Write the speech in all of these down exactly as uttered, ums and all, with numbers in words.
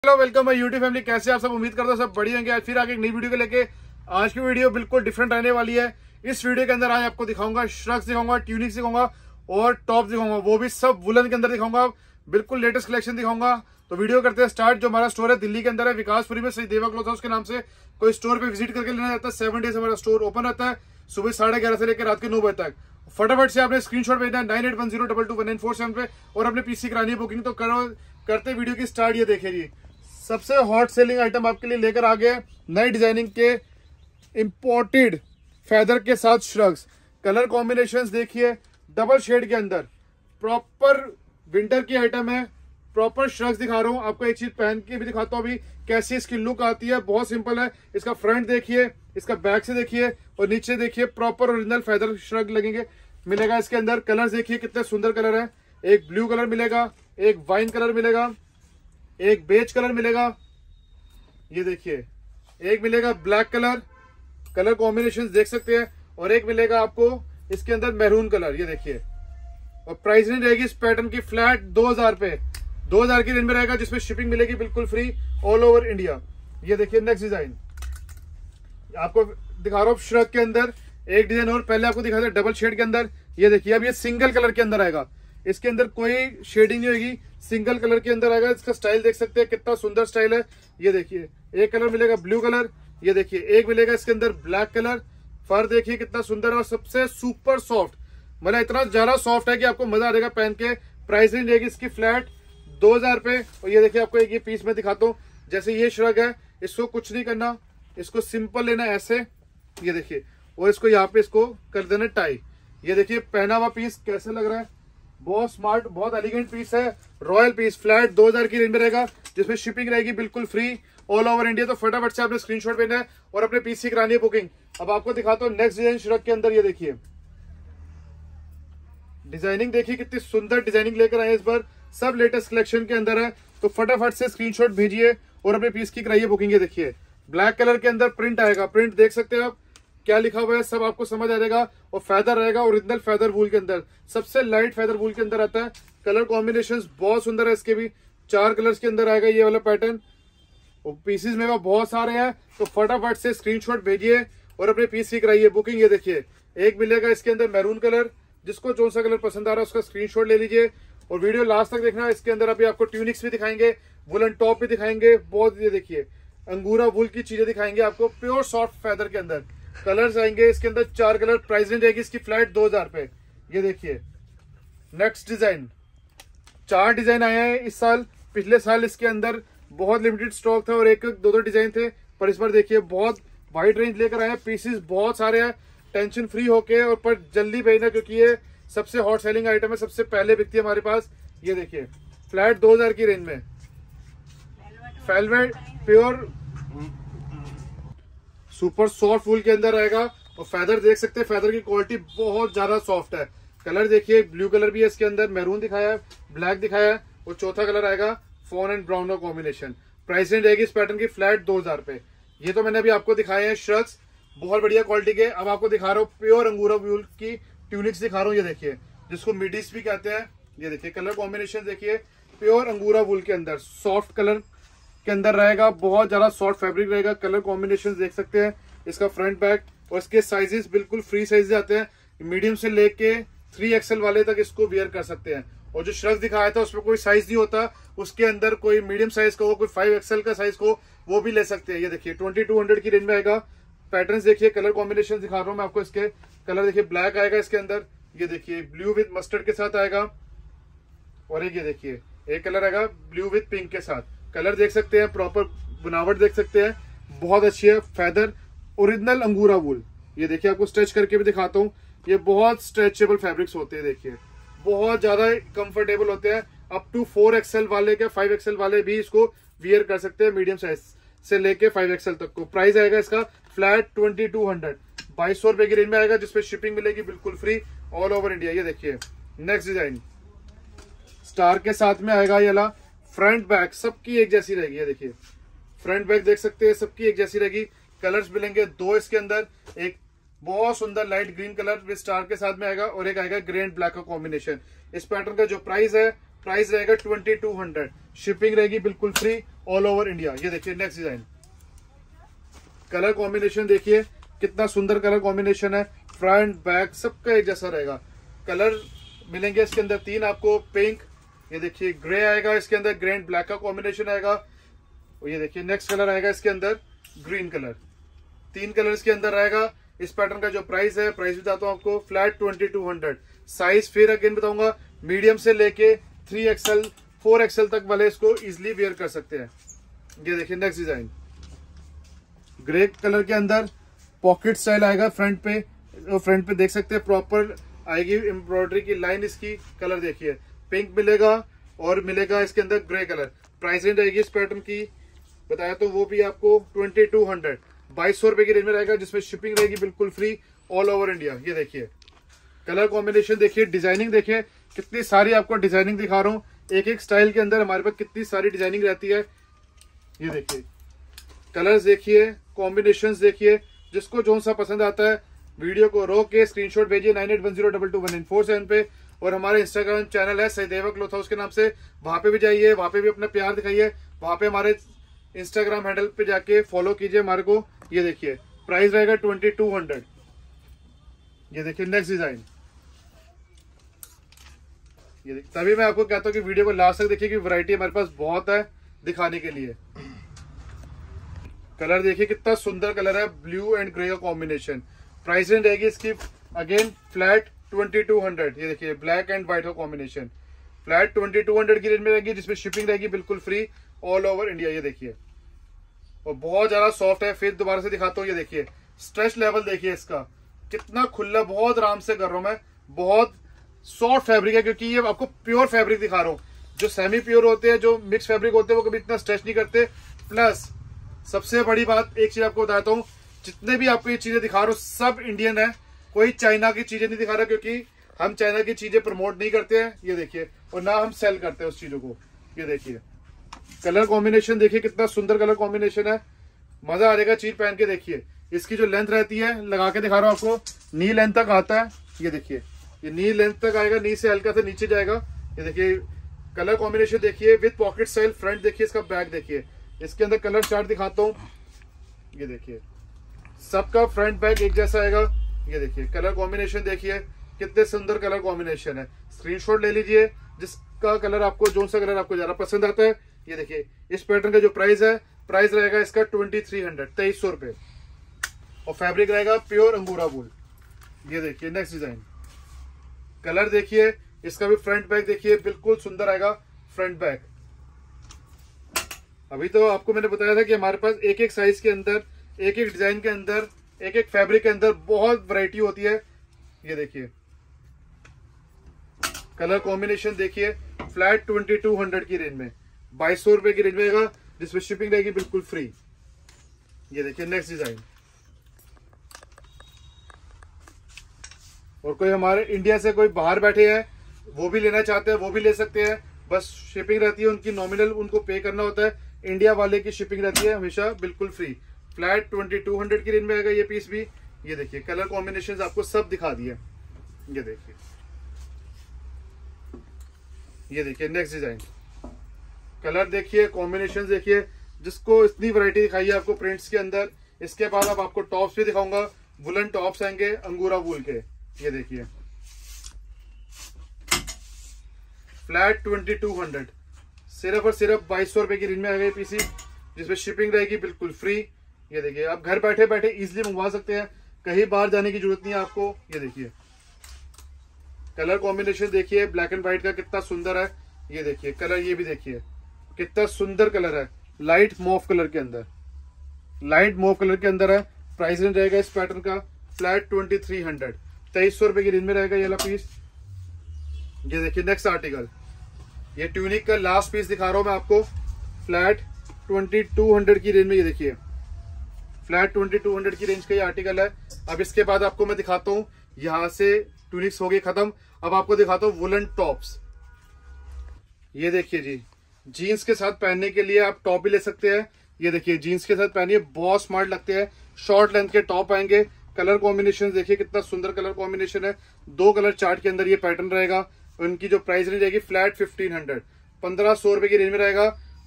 Hello welcome my YouTube family. कैसे आप सब? उम्मीद करता हूं सब बढ़िया होंगे। आज फिर आगे एक नई वीडियो को लेके। आज की वीडियो बिल्कुल डिफरेंट रहने वाली है। इस वीडियो के अंदर आज आपको दिखाऊंगा श्रग्स दिखाऊंगा, ट्यूनिक्स दिखाऊंगा और टॉप दिखाऊंगा, वो भी सब वुलन के अंदर दिखाऊंगा। बिल्कुल लेटेस्ट कलेक्शन दिखाऊंगा। तो वीडियो करते हैं स्टार्ट। जो हमारा स्टोर है दिल्ली के अंदर है, विकासपुरी में, सही देवा क्लॉथ हाउस के नाम से। कोई स्टोर पे विजिट करके लेना जाता है। सेवन डेज हमारा स्टोर ओपन रहता है, सुबह साढ़े ग्यारह से लेकर रात के नौ बजे तक। फटाफट से आपने स्क्रीनशॉट भेजना है nine eight one zero double two one nine four seven पे और अपने पीसी करानी है बुकिंग। तो करो, करते वीडियो की स्टार्ट। ये देखिए जी, सबसे हॉट सेलिंग आइटम आपके लिए लेकर आ गए नई डिजाइनिंग के इंपोर्टेड फेदर के साथ श्रग्स। कलर कॉम्बिनेशंस देखिए, डबल शेड के अंदर प्रॉपर विंटर की आइटम है। प्रॉपर श्रग्स दिखा रहा हूं आपको। एक चीज पहन के भी दिखाता हूं अभी कैसी इसकी लुक आती है। बहुत सिंपल है। इसका फ्रंट देखिए, इसका बैक से देखिए और नीचे देखिए, प्रॉपर ओरिजिनल फेदर श्रग लगेंगे मिलेगा इसके अंदर। कलर्स देखिए कितने सुंदर कलर है। एक ब्लू कलर मिलेगा, एक वाइन कलर मिलेगा, एक बेज कलर मिलेगा, ये देखिए, एक मिलेगा ब्लैक कलर। कलर कॉम्बिनेशन देख सकते हैं। और एक मिलेगा आपको इसके अंदर मैरून कलर, ये देखिए। और प्राइस रेंज रहेगी इस पैटर्न की फ्लैट दो हजार पे, दो हजार की रेंज में रहेगा, जिसमें शिपिंग मिलेगी बिल्कुल फ्री ऑल ओवर इंडिया। ये देखिए नेक्स्ट डिजाइन आपको दिखा रहा हूँ श्रग के अंदर। एक डिजाइन और पहले आपको दिखा था डबल शेड के अंदर। ये देखिए, अब ये सिंगल कलर के अंदर आएगा। इसके अंदर कोई शेडिंग नहीं होगी, सिंगल कलर के अंदर आएगा। इसका स्टाइल देख सकते हैं कितना सुंदर स्टाइल है। ये देखिए, एक कलर मिलेगा ब्लू कलर, ये देखिए एक मिलेगा इसके अंदर ब्लैक कलर। फर देखिए कितना सुंदर है और सबसे सुपर सॉफ्ट, मतलब इतना ज्यादा सॉफ्ट है कि आपको मजा आ जाएगा पहन के। प्राइस रेंज रहेगी इसकी फ्लैट दो हजार पे। और ये देखिए आपको एक ये पीस में दिखाता हूँ। जैसे ये श्रग है, इसको कुछ नहीं करना, इसको सिंपल लेना ऐसे, ये देखिए, और इसको यहाँ पे इसको कर देना टाई। ये देखिए पहना हुआ पीस कैसे लग रहा है। बहुत स्मार्ट, बहुत एलिगेंट पीस है। रॉयल पीस फ्लैट दो हजार की रेंज में रहेगा, जिसमें शिपिंग रहेगी बिल्कुल फ्री ऑल ओवर इंडिया। तो फटाफट से आपने स्क्रीनशॉट भेजना है और अपने पीस की करानी है बुकिंग। अब आपको दिखाता हूँ नेक्स्ट डिजाइन श्रग के अंदर। ये देखिए डिजाइनिंग देखिए कितनी सुंदर डिजाइनिंग लेकर आए इस बार। सब लेटेस्ट कलेक्शन के अंदर है। तो फटाफट से स्क्रीनशॉट भेजिए और अपने पीस की कराइए बुकिंग। ये देखिए ब्लैक कलर के अंदर प्रिंट आएगा। प्रिंट देख सकते हैं आप क्या लिखा हुआ है, सब आपको समझ आ जाएगा। और फेदर रहेगा ओरिजिनल फेदर वूल के अंदर, सबसे लाइट फेदर वूल के अंदर आता है। कलर कॉम्बिनेशंस बहुत सुंदर है इसके भी। चार कलर्स के अंदर आएगा ये वाला पैटर्न। और पीसेस में बहुत सारे हैं। तो फटाफट से स्क्रीनशॉट भेजिए और अपने पीस की कराइए बुकिंग। ये देखिए एक मिलेगा इसके अंदर मैरून कलर। जिसको जो सा कलर पसंद आ रहा है उसका स्क्रीनशॉट ले लीजिए और वीडियो लास्ट तक देखना। इसके अंदर अभी आपको ट्यूनिक्स भी दिखाएंगे, वुलन टॉप भी दिखाएंगे। बहुत, ये देखिए अंगूरा वुल की चीजें दिखाएंगे आपको प्योर सॉफ्ट फेदर के अंदर। कलर्स आएंगे इसके अंदर चार कलर। प्राइस रेंज रहेगी इसकी फ्लैट दो हजार पे। ये देखिए नेक्स्ट डिजाइन, चार डिजाइन आए हैं इस साल। पिछले साल इसके अंदर बहुत लिमिटेड स्टॉक था और एक दो दो डिजाइन थे, पर इस बार देखिए बहुत वाइड रेंज लेकर आए हैं। पीसेस बहुत सारे हैं। टेंशन फ्री होके और पर जल्दी भेजना, क्योंकि ये सबसे हॉट सेलिंग आइटम है, सबसे पहले बिकती है हमारे पास। ये देखिए फ्लैट दो हजार की रेंज में velvet pure super soft wool के अंदर आएगा। और फेदर देख सकते हैं, फेदर की क्वालिटी बहुत ज्यादा सॉफ्ट है। कलर देखिए ब्लू कलर भी है इसके अंदर, मैरून दिखाया है, ब्लैक दिखाया है और चौथा कलर आएगा फोन एंड ब्राउन का कॉम्बिनेशन। प्राइस रेंज रहेगी इस पैटर्न की फ्लैट दो हजार पे। ये तो मैंने अभी आपको दिखाए हैं श्रग्स, बहुत बढ़िया क्वालिटी के। अब आपको दिखा रहा हूँ प्योर अंगूरा वूल की ट्यूनिक्स दिखा रहा हूँ। ये देखिए जिसको मिडीज भी कहते हैं। ये देखिए कलर कॉम्बिनेशन देखिए, प्योर अंगूरा वूल के अंदर सॉफ्ट कलर के अंदर रहेगा। बहुत ज्यादा सॉफ्ट फैब्रिक रहेगा। कलर कॉम्बिनेशन देख सकते हैं। इसका फ्रंट बैक और इसके साइजेस बिल्कुल फ्री साइज आते हैं। मीडियम से लेके थ्री एक्सएल वाले तक इसको वियर कर सकते हैं। और जो श्रग दिखाया था उसमें कोई साइज नहीं होता, उसके अंदर कोई मीडियम साइज का हो, कोई फाइव एक्सएल का साइज को, वो भी ले सकते हैं। ये देखिए ट्वेंटी टू हंड्रेड की रेंज में आएगा। पैटर्न देखिए, कलर कॉम्बिनेशन दिखा रहा हूँ मैं आपको। इसके कलर देखिए, ब्लैक आएगा इसके अंदर, ये देखिए ब्लू विद मस्टर्ड के साथ आएगा। और एक ये देखिए एक कलर आएगा ब्लू विद पिंक के साथ। कलर देख सकते हैं, प्रॉपर बनावट देख सकते हैं, बहुत अच्छी है। फेदर ओरिजिनल अंगूरा वूल। ये देखिए आपको स्ट्रेच करके भी दिखाता हूँ। ये बहुत स्ट्रेचेबल फैब्रिक्स होते हैं, देखिए बहुत ज्यादा कंफर्टेबल होते हैं। अप टू फोर एक्सएल वाले के फाइव एक्सएल वाले भी इसको वियर कर सकते हैं, मीडियम साइज से लेके फाइव एक्सएल तक को। प्राइस आएगा इसका फ्लैट ट्वेंटी टू हंड्रेड, बाईस सौ रुपए की रेंज में आएगा, जिसपे शिपिंग मिलेगी बिल्कुल फ्री ऑल ओवर इंडिया। ये देखिए नेक्स्ट डिजाइन स्टार के साथ में आएगा। ये वाला फ्रंट बैक सबकी एक जैसी रहेगी। ये देखिए फ्रंट बैक देख सकते हैं, सबकी एक जैसी रहेगी। कलर्स मिलेंगे दो इसके अंदर, एक बहुत सुंदर light green colour with star के साथ में आएगा और एक आएगा ग्रे एंड ब्लैक का कॉम्बिनेशन। इस पैटर्न का जो प्राइस है, प्राइस रहेगा ट्वेंटी टू हंड्रेड। शिपिंग रहेगी बिल्कुल फ्री ऑल ओवर इंडिया। ये देखिए नेक्स्ट डिजाइन, कलर कॉम्बिनेशन देखिए कितना सुंदर कलर कॉम्बिनेशन है, फ्रंट बैक सबका एक जैसा रहेगा। कलर मिलेंगे इसके अंदर तीन आपको, पिंक, ये देखिए ग्रे आएगा इसके अंदर, ग्रे एंड ब्लैक का कॉम्बिनेशन आएगा, और ये देखिए नेक्स्ट कलर आएगा इसके अंदर ग्रीन कलर। तीन कलर इसके अंदर आएगा। इस पैटर्न का जो प्राइस है, प्राइस बताता हूँ आपको, flat twenty two hundred. Size फिर अगेन बताऊंगा, मीडियम से लेके थ्री एक्सएल फोर एक्सएल तक वाले इसको इजिली वेयर कर सकते हैं। ये देखिए नेक्स्ट डिजाइन, ग्रे कलर के अंदर पॉकेट स्टाइल आएगा फ्रंट पे, फ्रंट पे देख सकते हैं प्रॉपर आएगी एम्ब्रॉयडरी की लाइन इसकी। कलर देखिए पिंक मिलेगा और मिलेगा इसके अंदर ग्रे कलर। प्राइस रेंज रहेगी इस पैटर्न की बताया तो वो भी आपको ट्वेंटी टू हंड्रेड, बाईस सौ रुपए की रेंज में रहेगा, जिसमें शिपिंग रहेगी बिल्कुल फ्री ऑल ओवर इंडिया। ये देखिए कलर कॉम्बिनेशन देखिए, डिजाइनिंग देखिए कितनी सारी आपको डिजाइनिंग दिखा रहा हूँ। एक एक स्टाइल के अंदर हमारे पास कितनी सारी डिजाइनिंग रहती है। ये देखिए कलर्स देखिए, कॉम्बिनेशंस देखिए, जिसको जो सा पसंद आता है वीडियो को रोक के स्क्रीनशॉट भेजिए nine eight one zero double two one nine four seven पे। और हमारे इंस्टाग्राम चैनल है सहदेवा क्लॉथ हाउस के नाम से, वहां पे भी जाइए, वहां पे भी अपना प्यार दिखाइए, वहां पे हमारे इंस्टाग्राम हैंडल पे जाके फॉलो कीजिए हमारे को। ये देखिए प्राइस रहेगा ट्वेंटी टू हंड्रेड। ये देखिए नेक्स्ट डिजाइन, ये देखिए तभी मैं आपको कहता हूँ कि वीडियो को लास्ट तक देखिए कि वैरायटी हमारे पास बहुत है दिखाने के लिए। कलर देखिए कितना सुंदर कलर है, ब्लू एंड ग्रे का कॉम्बिनेशन। प्राइस रेंज रहेगी इसकी again flat twenty two hundred. ये देखिए ब्लैक एंड व्हाइट का combination, flat twenty two hundred की रेंज में रहेगी, जिसमें शिपिंग रहेगी बिल्कुल फ्री ऑल ओवर इंडिया। ये देखिए और बहुत ज्यादा सॉफ्ट है। फिर दोबारा से दिखाता हूँ, ये देखिए स्ट्रेच लेवल देखिए इसका कितना खुला, बहुत आराम से कर रहा हूं मैं, बहुत सॉफ्ट फैब्रिक है, क्योंकि ये आपको प्योर फैब्रिक दिखा रहा हूँ। जो सेमी प्योर होते हैं, जो मिक्स फैब्रिक होते हैं, वो कभी इतना स्ट्रेच नहीं करते। प्लस सबसे बड़ी बात एक चीज आपको बताता हूँ, जितने भी आपको ये चीजें दिखा रहा हूँ सब इंडियन है, कोई चाइना की चीजें नहीं दिखा रहा, क्योंकि हम चाइना की चीजें प्रमोट नहीं करते हैं। ये देखिए, और ना हम सेल करते हैं उस चीजों को। ये देखिए कलर कॉम्बिनेशन देखिए कितना सुंदर कलर कॉम्बिनेशन है, मजा आ जाएगा चीज पहन के। देखिए इसकी जो लेंथ रहती है, लगा के दिखा रहा हूँ आपको, नी लेंथ तक आता है। ये देखिए ये नी लेंथ तक आएगा, नी से हल्का से नीचे जाएगा। ये देखिए कलर कॉम्बिनेशन देखिए, विद पॉकेट स्टाइल। फ्रंट देखिए, इसका बैक देखिए, इसके अंदर कलर चार्ट दिखाता हूँ। ये देखिए सबका फ्रंट बैक एक जैसा आएगा। ये देखिए कलर कॉम्बिनेशन देखिए कितने सुंदर कलर कॉम्बिनेशन है। स्क्रीनशॉट ले लीजिए जिसका कलर आपको, जो सा कलर आपको ज्यादा पसंद आता है। ये देखिए इस पैटर्न का जो प्राइस है, प्राइस रहेगा इसका ट्वेंटी थ्री हंड्रेड, तेईस सौ रुपए, और फैब्रिक रहेगा प्योर अंगूरा वूल। ये देखिए नेक्स्ट डिजाइन, कलर देखिए, इसका भी फ्रंट बैक देखिए बिल्कुल सुंदर आएगा फ्रंट बैक। अभी तो आपको मैंने बताया था कि हमारे पास एक एक साइज के अंदर, एक एक डिजाइन के अंदर, एक एक फैब्रिक के अंदर बहुत वैरायटी होती है। ये देखिए कलर कॉम्बिनेशन देखिए, फ्लैट ट्वेंटी टू हंड्रेड की रेंज में, बाईस सौ रुपए की रेंज में आएगा, जिसमें शिपिंग रहेगी बिल्कुल फ्री। ये देखिए नेक्स्ट डिजाइन, और कोई हमारे इंडिया से कोई बाहर बैठे हैं, वो भी लेना चाहते हैं, वो भी ले सकते हैं। बस शिपिंग रहती है उनकी, नॉमिनल उनको पे करना होता है। इंडिया वाले की शिपिंग रहती है हमेशा बिल्कुल free. Flat twenty two hundred की रेंज में आएगा ये पीस भी। ये देखिए कलर कॉम्बिनेशन आपको सब दिखा दिए। ये देखिए, ये देखिए नेक्स्ट डिजाइन, कलर देखिए, कॉम्बिनेशन देखिए, जिसको इतनी वैरायटी दिखाई है आपको प्रिंट्स के अंदर। इसके बाद अब आपको टॉप्स भी दिखाऊंगा, वुलन टॉप्स आएंगे अंगूरा वूल के। ये देखिए फ्लैट ट्वेंटी टू हंड्रेड, सिर्फ और सिर्फ बाईस सौ रुपए की रेंज में आएगा पीसी, जिसमें शिपिंग रहेगी बिल्कुल फ्री। ये देखिए आप घर बैठे बैठे इजिली मंगवा सकते हैं, कहीं बाहर जाने की जरूरत नहीं है आपको। ये देखिए कलर कॉम्बिनेशन देखिए, ब्लैक एंड व्हाइट का कितना सुंदर है। ये देखिए कलर, ये भी देखिए कितना सुंदर कलर है, लाइट मॉफ कलर के अंदर, लाइट मॉफ कलर के अंदर है। प्राइस रेंज रहेगा इस पैटर्न का फ्लैट ट्वेंटी थ्री हंड्रेड, तेईस सौ रुपए की रेंज में रहेगा ये वाला पीस। ये देखिए नेक्स्ट आर्टिकल, ये ट्यूनिक का लास्ट पीस दिखा रहा हूं मैं आपको, फ्लैट ट्वेंटी टू हंड्रेड की रेंज में। ये देखिए फ्लैट ट्वेंटी टू हंड्रेड की रेंज का ये आर्टिकल है। अब इसके बाद आपको मैं दिखाता हूँ, यहां से ट्यूनिक्स हो गई खत्म, अब आपको दिखाता हूँ वुलन टॉप्स। ये देखिए जी, जीन्स के साथ पहनने के लिए आप टॉप भी ले सकते हैं। ये देखिए जीन्स के साथ पहनिए, बहुत स्मार्ट लगते हैं। शॉर्ट लेंथ के टॉप आएंगे। कलर कॉम्बिनेशन देखिए कितना सुंदर कलर कॉम्बिनेशन है, दो कलर चार्ट के अंदर ये पैटर्न रहेगा। उनकी जो प्राइस रेंज रहेगी फ्लैट फिफ्टीन हंड्रेड, पंद्रह सौ रुपए की रेंज में रहेगा।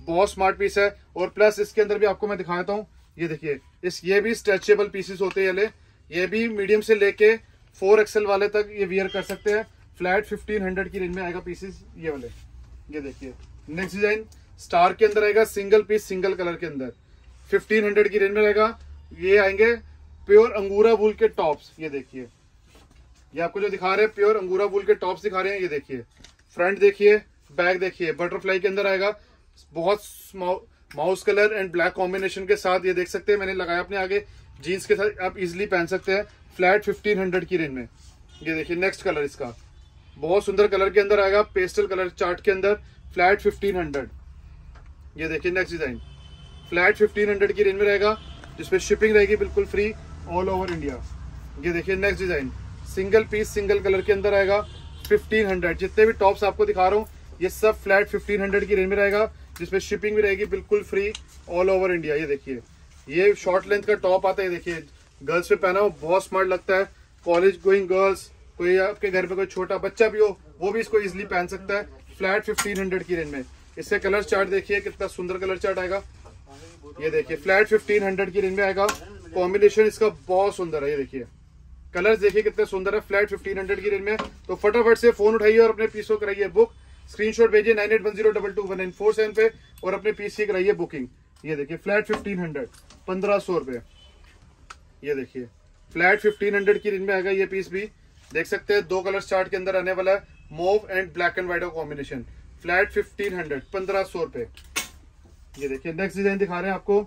बहुत स्मार्ट पीस है। और प्लस इसके अंदर भी आपको मैं दिखाता हूँ, ये देखिए इस ये भी स्ट्रेचेबल पीसेस होते हैं, ये ये भी मीडियम से लेके फोर एक्सएल वाले तक ये वियर कर सकते हैं। फ्लैट फिफ्टीन हंड्रेड की रेंज में आएगा पीसेस ये वाले। ये देखिए नेक्स्ट डिजाइन स्टार के अंदर आएगा, सिंगल पीस सिंगल कलर के अंदर फिफ्टीन हंड्रेड की रेंज में रहेगा। ये आएंगे प्योर अंगूरा वूल के टॉप्स। ये देखिए ये आपको जो दिखा रहे हैं प्योर अंगूरा वूल के टॉप्स दिखा रहे हैं। ये देखिए फ्रंट देखिए, बैक देखिए, बटरफ्लाई के अंदर आएगा, बहुत mouse colour and black combination के साथ। ये देख सकते हैं मैंने लगाया अपने आगे, जीन्स के साथ आप इजिली पहन सकते हैं। फ्लैट फिफ्टीन हंड्रेड की रेंज में। ये देखिए नेक्स्ट कलर इसका बहुत सुंदर कलर के अंदर आएगा, पेस्टल कलर चार्ट के अंदर, फ्लैट फिफ्टीन हंड्रेड। ये देखिए next design flat fifteen hundred की रेंज में रहेगा, जिसपे शिपिंग रहेगी बिल्कुल फ्री ऑल ओवर इंडिया। ये देखिए next design single piece single colour के अंदर आएगा, फिफ्टीन हंड्रेड। जितने भी टॉप्स आपको दिखा रहा हूँ ये सब फ्लैट फिफ्टीन हंड्रेड की रेंज में रहेगा, जिसपे शिपिंग भी रहेगी बिल्कुल फ्री ऑल ओवर इंडिया। ये देखिए ये शॉर्ट लेंथ का टॉप आता है, देखिए गर्ल्स पे पहना हो बहुत स्मार्ट लगता है। कॉलेज गोइंग गर्ल्स, कोई आपके घर पे कोई छोटा बच्चा भी हो वो भी इसको इजिली पहन सकता है। फ्लैट फिफ्टीन हंड्रेड की रेंज में। इससे कलर चार्ट देखिए कितना सुंदर कलर चार्ट आएगा। ये देखिए फ्लैट फिफ्टीन हंड्रेड की रेंज में आएगा, कॉम्बिनेशन इसका बहुत सुंदर है। ये देखिए कलर्स देखिए कितने सुंदर है फ्लैट फिफ्टीन हंड्रेड की रेंज में। तो फटाफट से फोन उठाइए और अपने पीस को कराइए बुक, स्क्रीनशॉट भेजिए nine eight one zero double two one nine four seven पे और अपने पीस की कराइए बुकिंग। ये देखिए फ्लैट फिफ्टीन हंड्रेड, पंद्रह सौ रुपए। ये देखिए फ्लैट फिफ्टीन हंड्रेड की रेंज में आएगा ये पीस भी, देख सकते हैं दो कलर चार्ट के अंदर आने वाला है, mauve and black and white का कॉम्बिनेशन। फ्लैट फिफ्टीन हंड्रेड, पंद्रह सौ रुपए। ये देखिए नेक्स्ट डिजाइन दिखा रहे हैं आपको।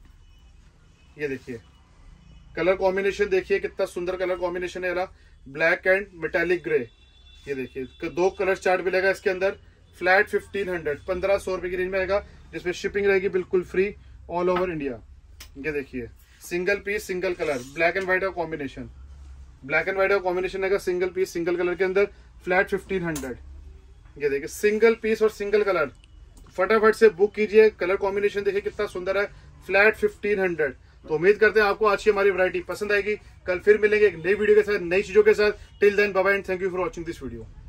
ये देखिए कलर कॉम्बिनेशन देखिए कितना सुंदर कलर कॉम्बिनेशन है, ब्लैक एंड मेटालिक ग्रे। ये देखिए दो कलर चार्ट मिलेगा इसके अंदर। फ्लैट फिफ्टीन हंड्रेड, पंद्रह सौ रुपए की रेंज में आएगा, जिसमें शिपिंग रहेगी बिल्कुल फ्री ऑल ओवर इंडिया। ये देखिए single piece single colour, black and white का कॉम्बिनेशन, ब्लैक एंड व्हाइट का कॉम्बिनेशन आएगा सिंगल पीस सिंगल कलर के अंदर। Flat fifteen hundred. ये देखिए सिंगल पीस और सिंगल कलर, फटाफट से बुक कीजिए। कलर कॉम्बिनेशन देखिए कितना सुंदर है, फ्लैट फिफ्टीन हंड्रेड। तो उम्मीद करते हैं आपको आज की हमारी वैरायटी पसंद आएगी। कल फिर मिलेंगे एक नई वीडियो के साथ, नई चीजों के साथ। Till then bye bye and thank you for watching this video.